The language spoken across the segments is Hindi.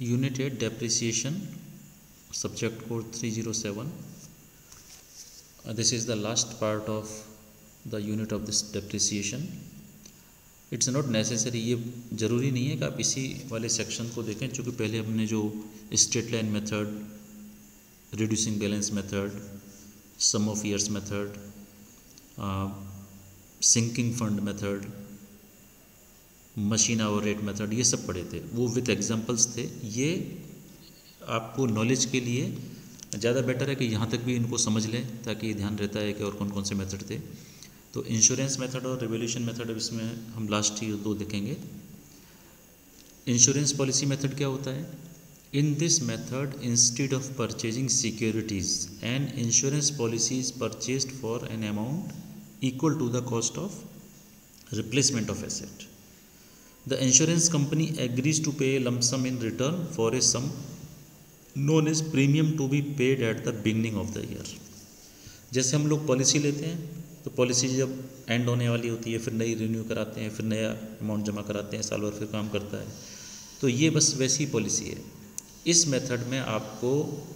Unit 8 Depreciation, Subject Code 307. This is the last part of the unit of this depreciation. It's not necessary, ये ज़रूरी नहीं है कि आप इसी वाले सेक्शन को देखें, चूँकि पहले हमने जो straight line method, reducing balance method, sum of years method, sinking fund method, machine hour rate method, ये सब पढ़े थे, वो विथ एग्जांपल्स थे। ये आपको नॉलेज के लिए ज़्यादा बेटर है कि यहाँ तक भी इनको समझ लें, ताकि ये ध्यान रहता है कि और कौन कौन से मेथड थे। तो इंश्योरेंस मेथड और रिवोल्यूशन मेथड, अब इसमें हम लास्ट ही दो देखेंगे। इंश्योरेंस पॉलिसी मेथड क्या होता है? In this method instead of purchasing securities an insurance policy is purchased for an amount equal to the cost of replacement of asset. The insurance company agrees to pay a lump sum in return for a sum known as premium to be paid at the beginning of the year। जैसे हम लोग पॉलिसी लेते हैं, तो पॉलिसी जब एंड होने वाली होती है, फिर नई रिन्यू कराते हैं, फिर नया अमाउंट जमा कराते हैं, साल भर फिर काम करता है। तो ये बस वैसी पॉलिसी है। इस मेथड में आपको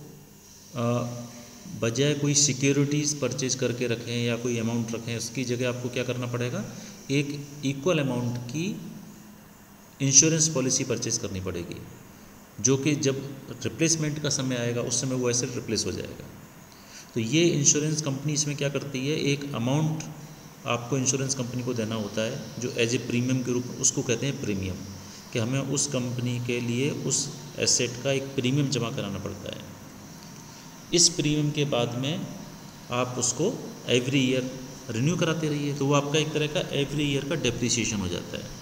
बजाय कोई सिक्योरिटीज़ परचेज करके रखें या कोई अमाउंट रखें, उसकी जगह आपको क्या करना पड़ेगा, एक इक्वल अमाउंट की इंश्योरेंस पॉलिसी परचेज करनी पड़ेगी, जो कि जब रिप्लेसमेंट का समय आएगा उस समय वो एसेट रिप्लेस हो जाएगा। तो ये इंश्योरेंस कंपनी इसमें क्या करती है, एक अमाउंट आपको इंश्योरेंस कंपनी को देना होता है, जो एज ए प्रीमियम के रूप में, उसको कहते हैं प्रीमियम, कि हमें उस कंपनी के लिए उस एसेट का एक प्रीमियम जमा कराना पड़ता है। इस प्रीमियम के बाद में आप उसको एवरी ईयर रिन्यू कराते रहिए, तो वो आपका एक तरह का एवरी ईयर का डेप्रिसिएशन हो जाता है।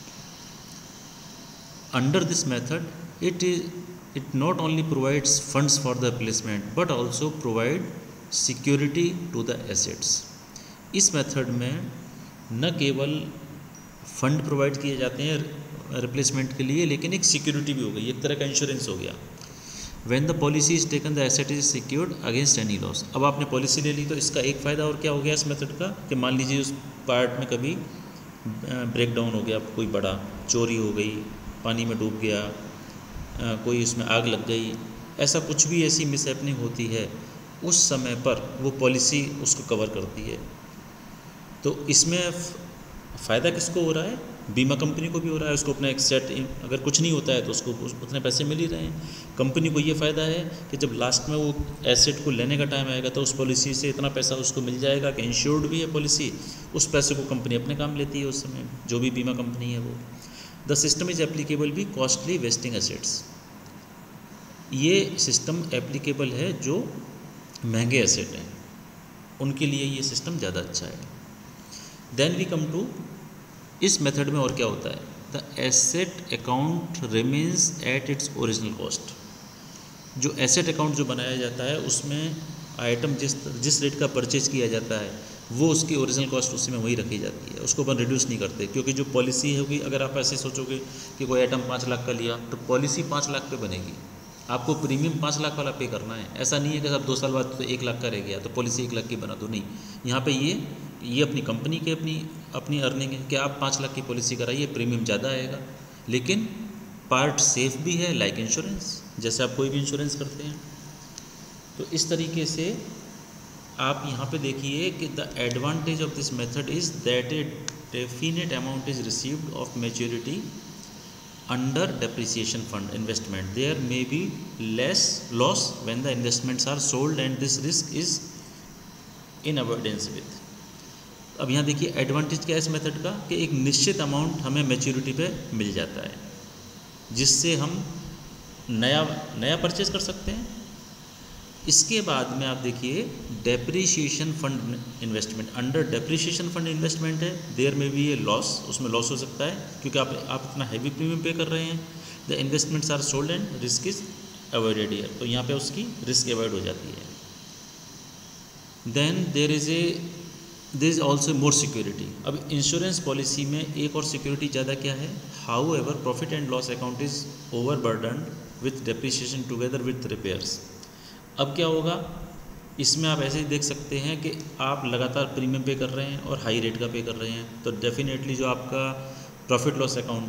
Under this method, it not only provides funds for the replacement but also provide security to the assets। इस मेथड में न केवल फंड प्रोवाइड किए जाते हैं रिप्लेसमेंट के लिए, लेकिन एक सिक्योरिटी भी हो गई, एक तरह का इंश्योरेंस हो गया। When the policy is taken, the asset is secured against any loss। अब आपने पॉलिसी ले ली, तो इसका एक फ़ायदा और क्या हो गया इस मेथड का, कि मान लीजिए उस पार्ट में कभी ब्रेक डाउन हो गया, कोई बड़ा चोरी हो गई, पानी में डूब गया, कोई उसमें आग लग गई, ऐसा कुछ भी ऐसी मिसहैपनिंग होती है, उस समय पर वो पॉलिसी उसको कवर करती है। तो इसमें फ़ायदा किसको हो रहा है? बीमा कंपनी को भी हो रहा है, उसको अपना एक सेट, अगर कुछ नहीं होता है तो उसको उतने पैसे मिल ही रहे हैं। कंपनी को ये फ़ायदा है कि जब लास्ट में वो एसेट को लेने का टाइम आएगा, तो उस पॉलिसी से इतना पैसा उसको मिल जाएगा कि इंश्योर्ड भी है पॉलिसी, उस पैसे को कंपनी अपने काम लेती है उस समय, जो भी बीमा कंपनी है वो। द सिस्टम इज एप्लीकेबल भी कॉस्टली वेस्टिंग एसेट्स। ये सिस्टम एप्लीकेबल है जो महंगे एसेट हैं, उनके लिए ये सिस्टम ज़्यादा अच्छा है। देन वी कम टू, इस मेथड में और क्या होता है, the asset account remains at its original cost. जो एसेट अकाउंट जो बनाया जाता है, उसमें आइटम जिस रेट का परचेज किया जाता है, वो उसकी ओरिजिनल कॉस्ट उसी में वही रखी जाती है, उसको अपन रिड्यूस नहीं करते। क्योंकि जो पॉलिसी होगी, अगर आप ऐसे सोचोगे कि कोई आइटम 5 लाख का लिया, तो पॉलिसी 5 लाख पे बनेगी, आपको प्रीमियम 5 लाख वाला पे करना है। ऐसा नहीं है कि अब 2 साल बाद तो 1 लाख का रह गया तो पॉलिसी 1 लाख की बना दो, नहीं। यहाँ पे ये अपनी कंपनी के अपनी अर्निंग है कि आप 5 लाख की पॉलिसी कराइए, प्रीमियम ज़्यादा आएगा, लेकिन पार्ट सेफ भी है, लाइक इंश्योरेंस, जैसे आप कोई भी इंश्योरेंस करते हैं। तो इस तरीके से आप यहाँ पे देखिए कि the advantage of this method is that a definite amount is received of maturity under depreciation fund investment. There may be less loss when the investments are sold and this risk is in avoidance with. अब यहाँ देखिए एडवांटेज क्या है इस मेथड का, कि एक निश्चित अमाउंट हमें मैच्योरिटी पे मिल जाता है, जिससे हम नया परचेज कर सकते हैं। इसके बाद में आप देखिए depreciation fund investment, under depreciation fund investment है, देयर में भी ये लॉस, उसमें लॉस हो सकता है क्योंकि आप इतना हैवी प्रीमियम पे कर रहे हैं। The investments are sold and risk is avoided here, तो यहाँ पे उसकी रिस्क अवॉइड हो जाती है। Then there is also more security. अब इंश्योरेंस पॉलिसी में एक और सिक्योरिटी ज़्यादा क्या है, however profit and loss account is over burden with depreciation together with repairs. अब क्या होगा, इसमें आप ऐसे ही देख सकते हैं कि आप लगातार प्रीमियम पे कर रहे हैं और हाई रेट का पे कर रहे हैं, तो डेफिनेटली जो आपका प्रॉफिट लॉस अकाउंट है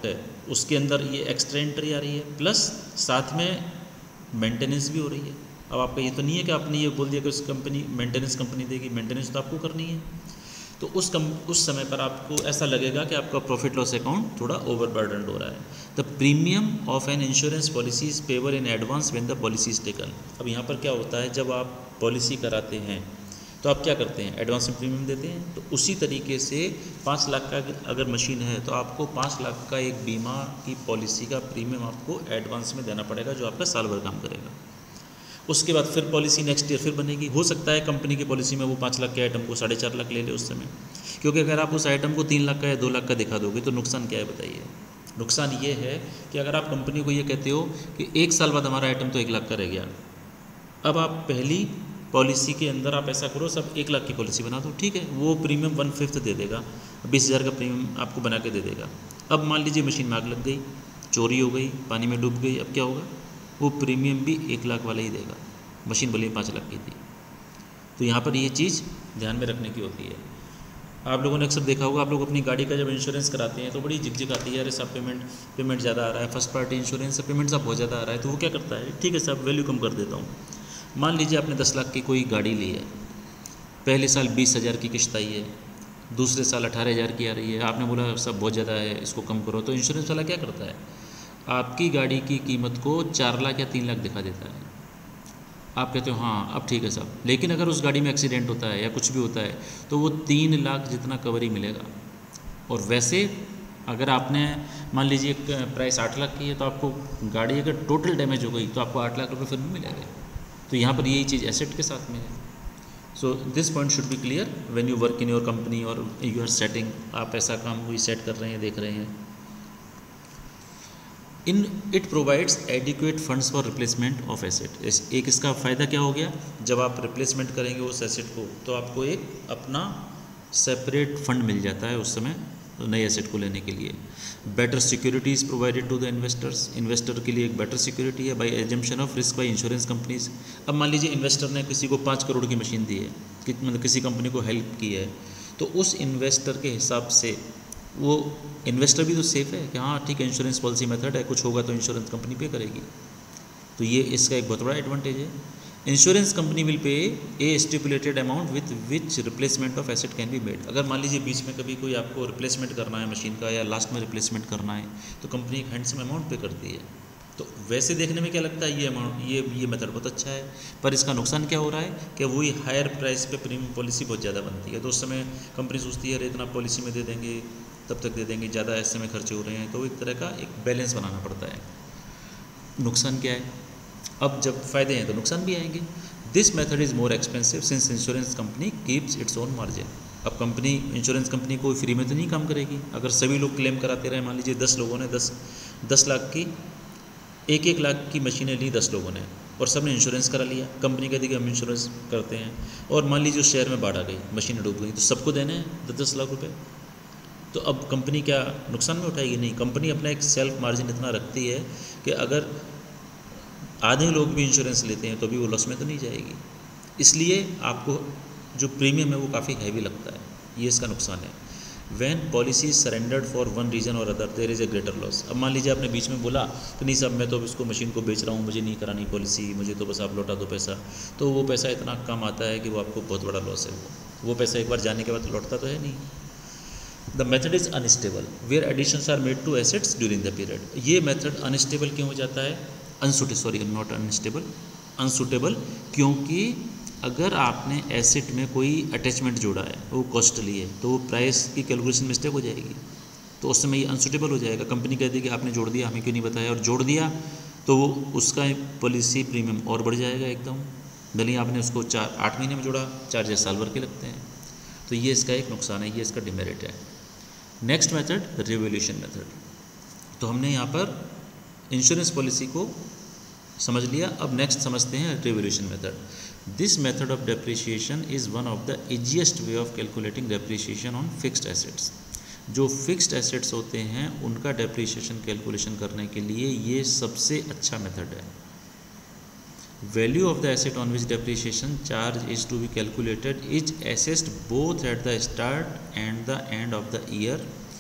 उसके अंदर ये एक्स्ट्रा एंट्री आ रही है, प्लस साथ में मेंटेनेंस भी हो रही है। अब आपका ये तो नहीं है कि आपने ये बोल दिया कि उस कंपनी मेंटेनेंस कंपनी देगी, मेंटेनेंस तो आपको करनी है। तो उस समय पर आपको ऐसा लगेगा कि आपका प्रॉफिट लॉस अकाउंट थोड़ा ओवरबर्डनड हो रहा है। The premium of an insurance policy is payable in advance when the policy is taken. अब यहाँ पर क्या होता है, जब आप पॉलिसी कराते हैं तो आप क्या करते हैं, एडवांस में प्रीमियम देते हैं। तो उसी तरीके से 5 लाख का अगर मशीन है तो आपको 5 लाख का एक बीमा की पॉलिसी का प्रीमियम आपको एडवांस में देना पड़ेगा, जो आपका साल भर काम करेगा। उसके बाद फिर पॉलिसी नेक्स्ट ईयर फिर बनेगी। हो सकता है कंपनी की पॉलिसी में वो 5 लाख के आइटम को 4.5 लाख ले ले उस समय, क्योंकि अगर आप उस आइटम को 3 लाख का या 2 लाख का दिखा दोगे तो नुकसान क्या है बताइए। नुकसान ये है कि अगर आप कंपनी को ये कहते हो कि 1 साल बाद हमारा आइटम तो 1 लाख का रह गया, अब आप पहली पॉलिसी के अंदर आप ऐसा करो, सब 1 लाख की पॉलिसी बना दो, ठीक है, वो प्रीमियम 1/5 दे देगा, 20,000 का प्रीमियम आपको बना के दे देगा। अब मान लीजिए मशीन में आग लग गई, चोरी हो गई, पानी में डूब गई, अब क्या होगा, वो प्रीमियम भी 1 लाख वाला ही देगा, मशीन भले ही 5 लाख की थी। तो यहाँ पर ये चीज़ ध्यान में रखने की होती है। आप लोगों ने अक्सर देखा होगा, आप लोग अपनी गाड़ी का जब इंश्योरेंस कराते हैं तो बड़ी झिकझिक आती है, अरे साहब पेमेंट ज़्यादा आ रहा है, फर्स्ट पार्टी इंश्योरेंस से पेमेंट साहब बहुत ज़्यादा आ रहा है। तो वो क्या करता है, ठीक है साहब वैल्यू कम कर देता हूँ। मान लीजिए आपने 10 लाख की कोई गाड़ी ली है, पहले साल 20,000 की किश्त आई है, दूसरे साल 18,000 की आ रही है, आपने बोला सब बहुत ज़्यादा है, इसको कम करो। तो इंश्योरेंस वाला क्या करता है, आपकी गाड़ी की कीमत को 4 लाख या 3 लाख दिखा देता है। आप कहते हो हाँ अब ठीक है साहब, लेकिन अगर उस गाड़ी में एक्सीडेंट होता है या कुछ भी होता है तो वो 3 लाख जितना कवर ही मिलेगा। और वैसे अगर आपने मान लीजिए प्राइस 8 लाख की है तो आपको गाड़ी अगर टोटल डैमेज हो गई तो आपको 8 लाख रुपये फिर भी मिलेगा। तो यहाँ पर यही चीज़ एसेट के साथ में है। So this point should be clear when you work in your company और यू आर सेटिंग, आप ऐसा काम कोई सेट कर रहे हैं, देख रहे हैं। It provides adequate funds for replacement of asset. एक इसका फ़ायदा क्या हो गया, जब आप रिप्लेसमेंट करेंगे उस एसेट को तो आपको एक अपना सेपरेट फंड मिल जाता है उस समय नए एसेट को लेने के लिए। Better security is provided to the investors, investor के लिए एक बेटर सिक्योरिटी है by assumption of risk by insurance companies. अब मान लीजिए इन्वेस्टर ने किसी को 5 करोड़ की मशीन दी है, मतलब किसी कंपनी को हेल्प की है, तो उस इन्वेस्टर के हिसाब से वो इन्वेस्टर भी तो सेफ है कि हाँ ठीक है इंश्योरेंस पॉलिसी मेथड है, कुछ होगा तो इंश्योरेंस कंपनी पे करेगी। तो ये इसका एक बहुत बड़ा एडवांटेज है। Insurance company will pay a stipulated amount with which replacement of asset can be made. अगर मान लीजिए बीच में कभी कोई आपको रिप्लेसमेंट करना है मशीन का या लास्ट में रिप्लेसमेंट करना है तो कंपनी एक हैंडसम अमाउंट पे करती है। तो वैसे देखने में क्या लगता है ये अमाउंट ये मेथड बहुत अच्छा है, पर इसका नुकसान क्या हो रहा है कि वही हायर प्राइस पे प्रीमियम पॉलिसी बहुत ज़्यादा बनती है। तो उस समय कंपनी सोचती है अरे इतना पॉलिसी में दे देंगे तब तक दे देंगे, ज़्यादा ऐसे में खर्चे हो रहे हैं। तो एक तरह का एक बैलेंस बनाना पड़ता है। नुकसान क्या है, अब जब फ़ायदे हैं तो नुकसान भी आएंगे। This method is more expensive since insurance company keeps its own margin. अब कंपनी इंश्योरेंस कंपनी कोई फ्री में तो नहीं काम करेगी। अगर सभी लोग क्लेम कराते रहे, मान लीजिए 10 लोगों ने 10 लाख की 1-1 लाख की मशीनें ली 10 लोगों ने और सब ने इंश्योरेंस करा लिया, कंपनी कहती कि हम इंश्योरेंस करते हैं, और मान लीजिए उस शहर में बाढ़ आ गई, मशीनें डूब गई, तो सबको देने हैं 10 लाख रुपये। तो अब कंपनी क्या नुकसान में उठाएगी? नहीं, कंपनी अपना एक सेल्फ मार्जिन इतना रखती है कि अगर आधे लोग भी इंश्योरेंस लेते हैं तो भी वो लॉस में तो नहीं जाएगी। इसलिए आपको जो प्रीमियम है वो काफ़ी हैवी लगता है, ये इसका नुकसान है। When policy is surrendered for one reason और other there is a greater loss. अब मान लीजिए आपने बीच में बोला कि नहीं साहब मैं तो इसको मशीन को बेच रहा हूँ, मुझे नहीं करानी पॉलिसी, मुझे तो बस आप लौटा दो पैसा, तो वो पैसा इतना कम आता है कि वो आपको बहुत बड़ा लॉस है। वो पैसा एक बार जाने के बाद लौटता तो है नहीं। The method is unstable where additions are made to assets during the period. ये मेथड अनस्टेबल क्यों हो जाता है? अनसूटेबल क्योंकि अगर आपने एसेट में कोई अटैचमेंट जोड़ा है वो कॉस्टली है तो वो प्राइस की कैलकुलेशन मिस्टेक हो जाएगी, तो उस समय ये अनसूटेबल हो जाएगा। कंपनी कहती है कि आपने जोड़ दिया, हमें क्यों नहीं बताया, और जोड़ दिया तो वो उसका पॉलिसी प्रीमियम और बढ़ जाएगा एकदम। भले ही आपने उसको 8 महीने में जोड़ा, चार्जेस साल भर के लगते हैं। तो ये इसका एक नुकसान है, ये इसका डिमेरिट है। Next method revolution method. तो हमने यहाँ पर इंश्योरेंस पॉलिसी को समझ लिया, अब नेक्स्ट समझते हैं revolution method. This method of depreciation is one of the easiest way of calculating depreciation on fixed assets. जो फिक्स्ड एसेट्स होते हैं उनका डेप्रिसिएशन कैलकुलेशन करने के लिए ये सबसे अच्छा मेथड है। Value of the asset on which depreciation charge is to be calculated is assessed both at the start and the end of the year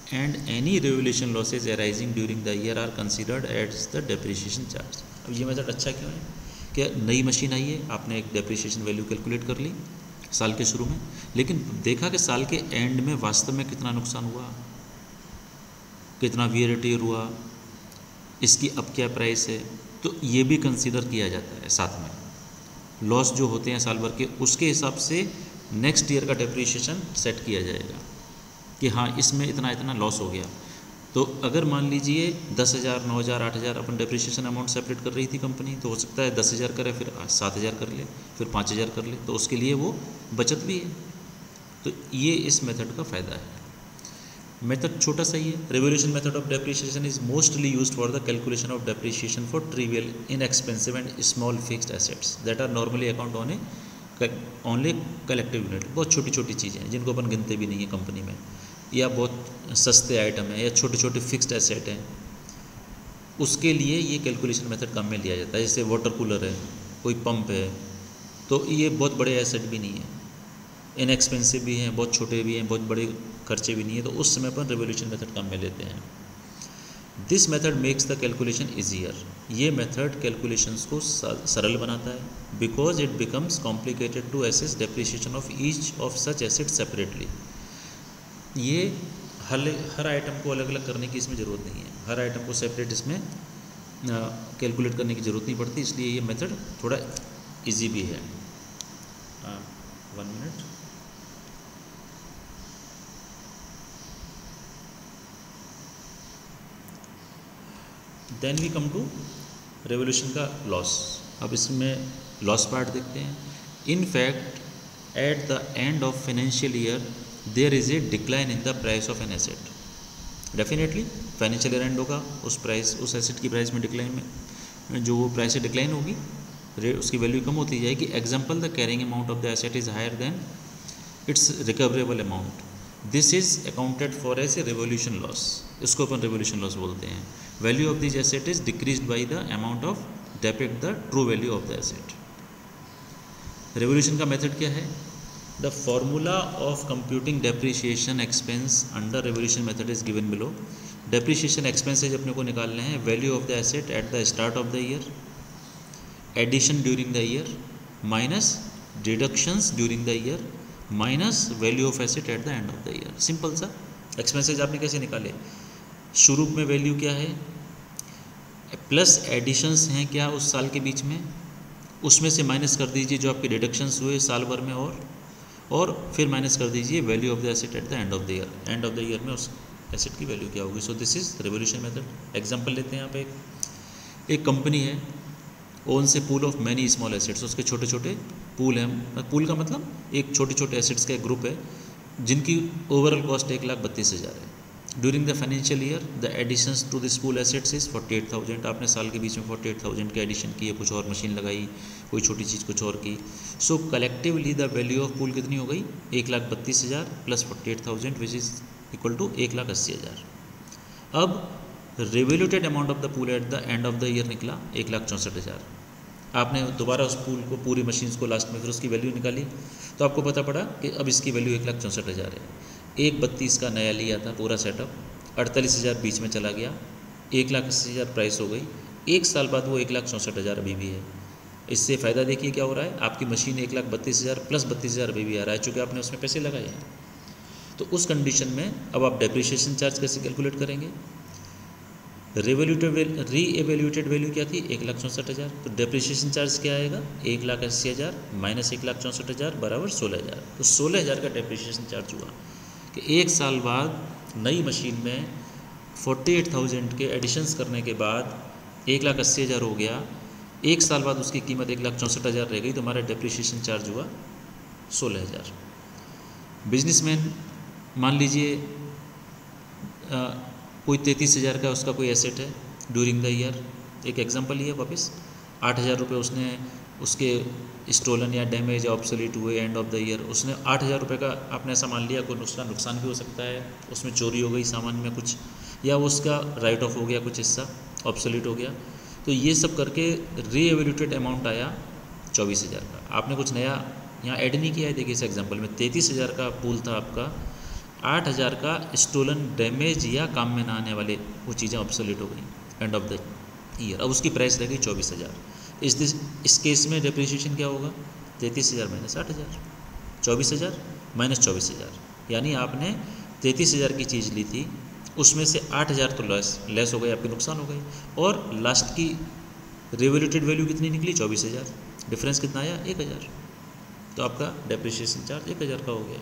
and any revolution losses arising during the year are considered as the depreciation charge. अब ये मेथड अच्छा क्यों है कि नई मशीन आई है, आपने एक डेप्रिसिएशन वैल्यू कैलकुलेट कर ली साल के शुरू में, लेकिन देखा कि साल के एंड में वास्तव में कितना नुकसान हुआ, कितना वियर एंड टियर हुआ, इसकी अब क्या प्राइस है, तो ये भी कंसीडर किया जाता है साथ में। लॉस जो होते हैं साल भर के, उसके हिसाब से नेक्स्ट ईयर का डेप्रिसिएशन सेट किया जाएगा कि हाँ इसमें इतना इतना लॉस हो गया। तो अगर मान लीजिए 10,000, 9,000, 8,000 अपन डेप्रिसिएशन अमाउंट सेपरेट कर रही थी कंपनी, तो हो सकता है 10,000 करे, फिर 7,000 कर ले, फिर 5,000 कर ले, तो उसके लिए वो बचत भी है। तो ये इस मेथड का फ़ायदा है। मेथड छोटा सा ही है। Revolution method of depreciation is mostly used for the calculation of depreciation for trivial, inexpensive and small fixed assets that are normally account on a only collective unit. बहुत छोटी छोटी चीज़ें हैं जिनको अपन गिनते भी नहीं है कंपनी में, या बहुत सस्ते आइटम है, या छोटे छोटे फिक्स्ड एसेट हैं, उसके लिए ये कैलकुलेशन मेथड काम में लिया जाता है। जैसे वाटर कूलर है, कोई पंप है, तो ये बहुत बड़े एसेट भी नहीं है, इनएक्सपेंसिव भी हैं, बहुत छोटे भी हैं, बहुत बड़े खर्चे भी नहीं है, तो उस समय पर रिवोल्यूशन मेथड काम में लेते हैं। This method makes the calculation easier. ये मेथड कैलकुलेशंस को सरल बनाता है, because it becomes complicated to assess depreciation of each of such asset separately. ये हर आइटम को अलग अलग करने की इसमें ज़रूरत नहीं है, हर आइटम को सेपरेट इसमें कैलकुलेट करने की ज़रूरत नहीं पड़ती, इसलिए ये मेथड थोड़ा इजी भी है। 1 minute. Then we come to revolution का लॉस। अब इसमें लॉस पार्ट देखते हैं। In fact at the end of financial year there is a decline in the price of an asset. Definitely financial year end होगा, उस एसेट की प्राइस में डिक्लाइन में जो वो प्राइस डिक्लाइन होगी, उसकी वैल्यू कम होती जाएगी। Example, the carrying amount of the asset is higher than its recoverable amount, this is accounted for as a revaluation loss. इसको अपन रेवोल्यूशन लॉस बोलते हैं। Value of this asset is decreased by the amount of debit the true value of the asset. Revaluation का मेथड क्या है? The formula of computing depreciation expense under revaluation method is given below. Depreciation expenses अपने को निकालने हैं। Value of the asset at the start of the year, addition during the year, minus deductions during the year, minus value of asset at the end of the year. Simple सा एक्सपेंसेज आपने कैसे निकाले? शुरू में वैल्यू क्या है, प्लस एडिशंस हैं क्या उस साल के बीच में, उसमें से माइनस कर दीजिए जो आपके डिडक्शंस हुए साल भर में, और फिर माइनस कर दीजिए value of the asset at the end of the year. End of the year में उस एसेट की वैल्यू क्या होगी। So this is revaluation method. Example लेते हैं यहाँ पे। एक कंपनी है, owns a pool of many small assets. उसके छोटे छोटे पूल हैं। पूल का मतलब एक छोटे छोटे एसेट्स का एक ग्रुप है जिनकी ओवरऑल कॉस्ट 1,32,000 है। During the financial year the additions to this pool assets is 48,000। आपने साल के बीच में 48,000 के एडिशन किए, कुछ और मशीन लगाई, कोई छोटी चीज़ कुछ और की। So collectively the value of pool कितनी हो गई? 1,32,000 plus 48,000 which is equal to 1,80,000। अब revalued amount of the pool at the end of the year निकला 1,64,000। आपने दोबारा उस पूल को, पूरी मशीन्स को लास्ट में फिर उसकी वैल्यू निकाली, तो आपको पता पड़ा कि अब इसकी वैल्यू 1,64,000 है। 1,32 का नया लिया था पूरा सेटअप, 48,000 बीच में चला गया, 1,80,000 प्राइस हो गई। एक साल बाद वो 1,64,000 अभी भी है। इससे फ़ायदा देखिए क्या हो रहा है, आपकी मशीन 1,32,000 प्लस 32,000 अभी भी आ रहा है, चूँकि आपने उसमें पैसे लगाए हैं। तो उस कंडीशन में अब आप डेप्रिसिएशन चार्ज कैसे कैलकुलेट करेंगे? रीएवैल्यूटेड वैल्यू क्या थी? 1,64,000। तो डेप्रिसिएशन चार्ज क्या आएगा? 1,80,000 माइनस 1,64,000 बराबर 16,000। तो 16,000 का डेप्रिसिएशन चार्ज हुआ कि एक साल बाद नई मशीन में 48,000 के एडिशंस करने के बाद 1,80,000 हो गया। एक साल बाद उसकी कीमत 1,64,000 रह गई, तो हमारा डेप्रिसिएशन चार्ज हुआ 16,000। बिजनेसमैन मान लीजिए कोई 33,000 का उसका कोई एसेट है ड्यूरिंग द ईयर। एक एग्जांपल ही है वापस। 8,000 रुपये उसने उसके स्टोलन या डैमेज या ऑब्सोलीट हुए एंड ऑफ द ईयर, उसने 8,000 रुपये का आपने ऐसा मान लिया, कोई उसका नुकसान भी हो सकता है, उसमें चोरी हो गई सामान में कुछ, या उसका राइट ऑफ हो गया कुछ हिस्सा, ऑब्सोलीट हो गया। तो ये सब करके रीएवैल्यूटेड अमाउंट आया 24,000 का। आपने कुछ नया यहाँ ऐड नहीं किया है। देखिए इस एग्जांपल में 33,000 का पूल था आपका, 8,000 का स्टोलन, डैमेज या काम में ना आने वाले वो चीज़ें ऑब्सोलीट हो गई एंड ऑफ द ईयर। अब उसकी प्राइस रह गई 24,000। इस केस में डेप्रिसिएशन क्या होगा? 33,000 माइनस 8,000, 24,000 माइनस 24,000, यानी आपने 33,000 की चीज़ ली थी, उसमें से 8,000 तो लेस हो गई, आपके नुकसान हो गई, और लास्ट की रिवैल्यूटेड वैल्यू कितनी निकली? 24,000। डिफरेंस कितना आया? 1,000। तो आपका डेप्रिसिएशन चार्ज 1,000 का हो गया।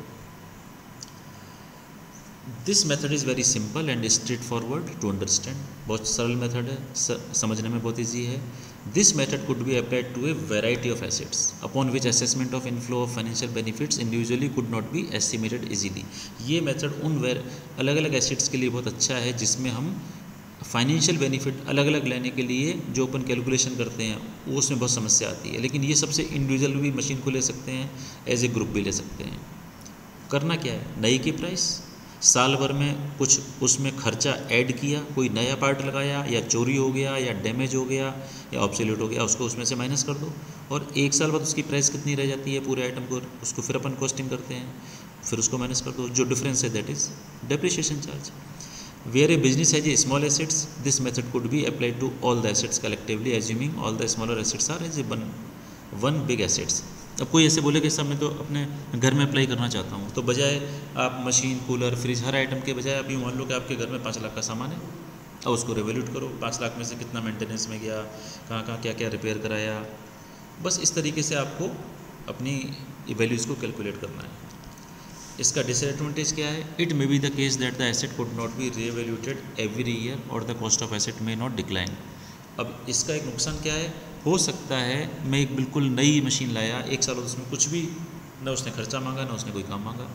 This method is very simple and straightforward to understand. बहुत सरल मेथड है, समझने में बहुत ईजी है। This method could be applied to a variety of assets upon which assessment of inflow of financial benefits individually could not be estimated easily. ये मेथड उन अलग अलग एसेट्स के लिए बहुत अच्छा है जिसमें हम फाइनेंशियल बेनिफिट अलग अलग लेने के लिए जो अपन कैलकुलेशन करते हैं वो उसमें बहुत समस्या आती है, लेकिन ये सबसे इंडिविजुअल भी मशीन को ले सकते हैं, एज ए ग्रुप भी ले सकते हैं। करना क्या है? नई की प्राइस, साल भर में कुछ उसमें खर्चा ऐड किया, कोई नया पार्ट लगाया, या चोरी हो गया, या डैमेज हो गया, या ऑब्सोल्यूट हो गया, उसको उसमें से माइनस कर दो, और 1 साल बाद उसकी प्राइस कितनी रह जाती है पूरे आइटम को, उसको फिर अपन कॉस्टिंग करते हैं, फिर उसको माइनस कर दो, जो डिफरेंस है that is depreciation charge. Where a business has a small assets, this method could be applied to all the assets collectively, assuming all the smaller assets are as a one big assets. अब कोई ऐसे बोले कि सर मैं तो अपने घर में अप्लाई करना चाहता हूँ, तो बजाय आप मशीन, कूलर, फ्रिज, हर आइटम के बजाय आप यूँ मान लो कि आपके घर में 5 लाख का सामान है, और उसको रिवैल्यूट करो, 5 लाख में से कितना मेंटेनेंस में गया, कहाँ कहाँ क्या क्या रिपेयर कराया, बस इस तरीके से आपको अपनी वैल्यूज़ को कैलकुलेट करना है। इसका डिसएडवांटेज क्या है? It may be the case that the asset could not be revalued every year और the cost of asset may not decline. अब इसका एक नुकसान क्या है? हो सकता है मैं एक बिल्कुल नई मशीन लाया, 1 साल उसमें कुछ भी ना उसने खर्चा मांगा, ना उसने कोई काम मांगा,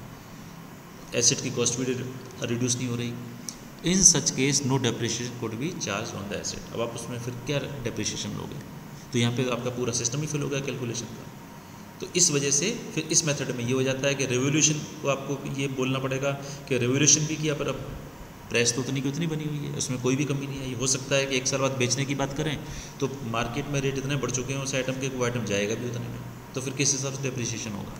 एसेट की कॉस्ट भी रिड्यूस नहीं हो रही। In such case no depreciation could be charge on the asset. अब आप उसमें फिर क्या डेप्रिसिएशन लोगे? तो यहाँ पे आपका पूरा सिस्टम ही फेल हो गया कैलकुलेशन का। तो इस वजह से फिर इस मेथड में ये हो जाता है कि रेवोल्यूशन को आपको ये बोलना पड़ेगा कि रेवोल्यूशन भी किया, पर अब प्राइस तो उतनी की उतनी बनी हुई है, उसमें कोई भी कमी नहीं आई। हो सकता है कि 1 साल बाद बेचने की बात करें तो मार्केट में रेट इतने बढ़ चुके हैं उस आइटम के, वो आइटम जाएगा भी उतने में, तो फिर किस हिसाब से डेप्रिसिएशन होगा?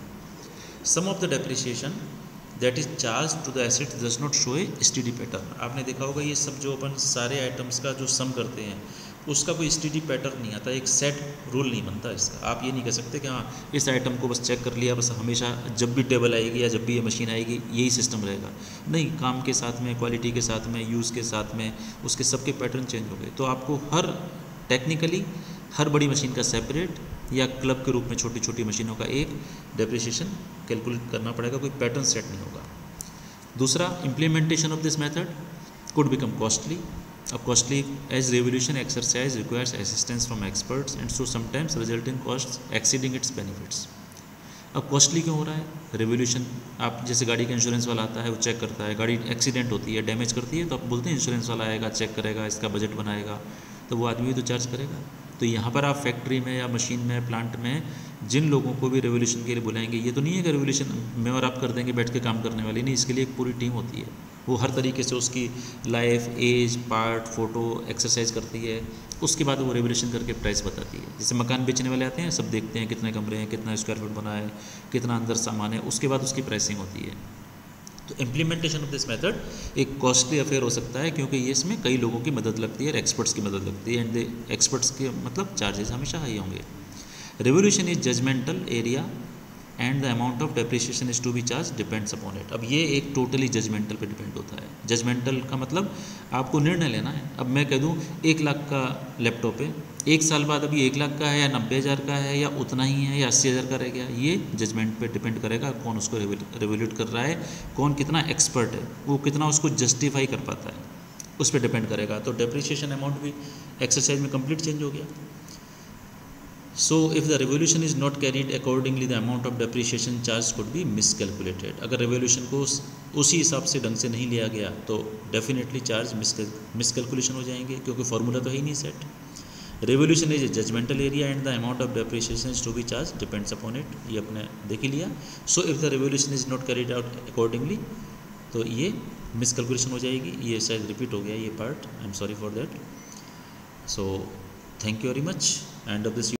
Sum of the depreciation that is charge to the asset does not show a steady pattern. आपने देखा होगा ये सब जो अपन सारे आइटम्स का जो सम करते हैं उसका कोई स्टडी पैटर्न नहीं आता, एक सेट रूल नहीं बनता इसका। आप ये नहीं कह सकते कि हाँ इस आइटम को बस चेक कर लिया, बस हमेशा जब भी टेबल आएगी या जब भी ये मशीन आएगी यही सिस्टम रहेगा। नहीं, काम के साथ में, क्वालिटी के साथ में, यूज़ के साथ में उसके सबके पैटर्न चेंज हो गए। तो आपको हर टेक्निकली हर बड़ी मशीन का सेपरेट या क्लब के रूप में छोटी छोटी मशीनों का एक डेप्रिसिएशन कैलकुलेट करना पड़ेगा, कोई पैटर्न सेट नहीं होगा। दूसरा, implementation of this method could become costly. अब costly as revaluation exercise requires assistance from experts and so sometimes result in cost exceeding its benefits. अब कॉस्टली क्यों हो रहा है? रेवोल्यूशन, आप जैसे गाड़ी का इंश्योरेंस वाला आता है, वो चेक करता है, गाड़ी एक्सीडेंट होती है, डैमेज करती है, तो आप बोलते हैं इंश्योरेंस वाला आएगा, चेक करेगा, इसका बजट बनाएगा, तो वो आदमी भी तो चार्ज करेगा। तो यहाँ पर आप फैक्ट्री में या मशीन में, प्लांट में जिन लोगों को भी रेवोल्यूशन के लिए बुलाएंगे, ये तो नहीं है कि रेवोल्यूशन में और आप कर देंगे बैठ के काम करने वाली, नहीं, इसके लिए एक पूरी टीम होती है। वो हर तरीके से उसकी life, age, part, photo exercise करती है, उसके बाद वो रेवोल्यूशन करके प्राइस बताती है। जैसे मकान बेचने वाले आते हैं, सब देखते हैं कितने कमरे हैं, कितना स्क्वायर फुट बना है, कितना अंदर सामान है, उसके बाद उसकी प्राइसिंग होती है। तो इम्प्लीमेंटेशन ऑफ दिस मेथड एक कॉस्टली अफेयर हो सकता है, क्योंकि ये इसमें कई लोगों की मदद लगती है और एक्सपर्ट्स की मदद लगती है, एंड द एक्सपर्ट्स के मतलब चार्जेस हमेशा हाई होंगे। Revaluation is judgmental area and the amount of depreciation is to be charge depends upon it. अब ये एक टोटली जजमेंटल पे डिपेंड होता है। जजमेंटल का मतलब आपको निर्णय लेना है। अब मैं कह दूँ 1 लाख का लैपटॉप है, 1 साल बाद अभी 1 लाख का है या 90,000 का है या उतना ही है या 80,000 का रह गया, ये जजमेंट पे डिपेंड करेगा कौन उसको रेवोल्यूट कर रहा है, कौन कितना एक्सपर्ट है, वो कितना उसको जस्टिफाई कर पाता है, उस पर डिपेंड करेगा। तो डेप्रिसिएशन अमाउंट भी एक्सरसाइज में कंप्लीट चेंज हो गया। So if the revolution is not carried accordingly, the amount of depreciation charge could be miscalculated. अगर revolution को उसी हिसाब से ढंग से नहीं लिया गया तो डेफिनेटली चार्ज मिसकैलकुलेशन हो जाएंगे, क्योंकि फार्मूला तो है ही नहीं set. Revaluation is a judgmental area and the amount of depreciation is to be charge depends upon it, ये अपने देख ही लिया। So if the revaluation is not carried out accordingly, तो ये मिसकैलकुलेशन हो जाएगी। ये शायद रिपीट हो गया ये part, I am sorry for that. So thank you very much. End of this